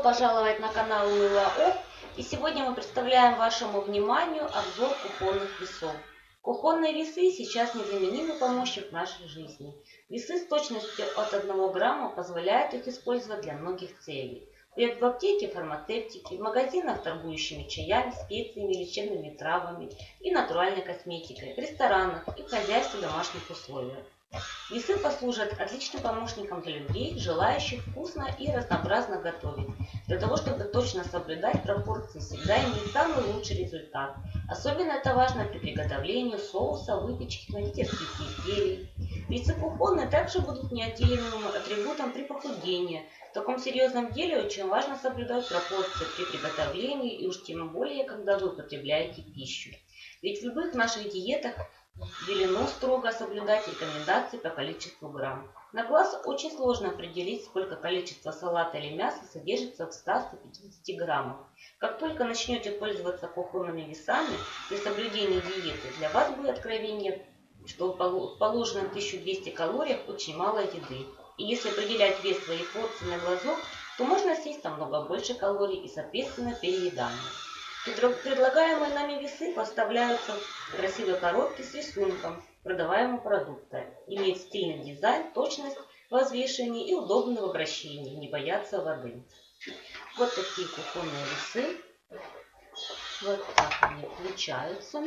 пожаловать на канал Мыло Офф. И сегодня мы представляем вашему вниманию обзор кухонных весов. Кухонные весы сейчас незаменимый помощник в нашей жизни. Весы с точностью от 1 грамма позволяют их использовать для многих целей. В аптеке, фармацевтике, в магазинах, торгующими чаями, специями, лечебными травами и натуральной косметикой, в ресторанах и в хозяйстве домашних условиях. Весы послужат отличным помощником для людей, желающих вкусно и разнообразно готовить. Для того, чтобы точно соблюдать пропорции, всегда иметь самый лучший результат. Особенно это важно при приготовлении соуса, выпечки, кондитерских изделий. Весы кухонные также будут неотъемлемым атрибутом при похудении. В таком серьезном деле очень важно соблюдать пропорции при приготовлении и уж тем более, когда вы употребляете пищу. Ведь в любых наших диетах велено строго соблюдать рекомендации по количеству грамм. На глаз очень сложно определить, сколько количества салата или мяса содержится в 100-150 граммах. Как только начнете пользоваться кухонными весами при соблюдении диеты, для вас будет откровение, что в положенном 1200 калориях очень мало еды. И если определять вес своей порции на глазок, то можно съесть намного больше калорий и, соответственно, переедание. Предлагаемые нами весы поставляются в красивой коробке с рисунком продаваемого продукта. Имеет стильный дизайн, точность в взвешивании и удобно в обращении, не боятся воды. Вот такие кухонные весы. Вот так они получаются.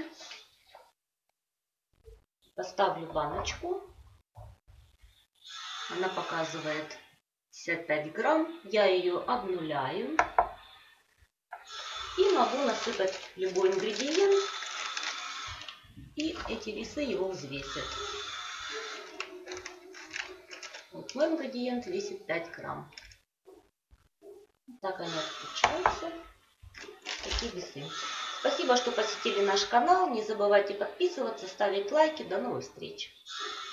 Поставлю баночку. Она показывает 55 грамм. Я ее обнуляю. И могу насыпать любой ингредиент. И эти весы его взвесят. Вот мой ингредиент весит 5 грамм. Так они отличаются. Такие весы. Спасибо, что посетили наш канал. Не забывайте подписываться, ставить лайки. До новых встреч.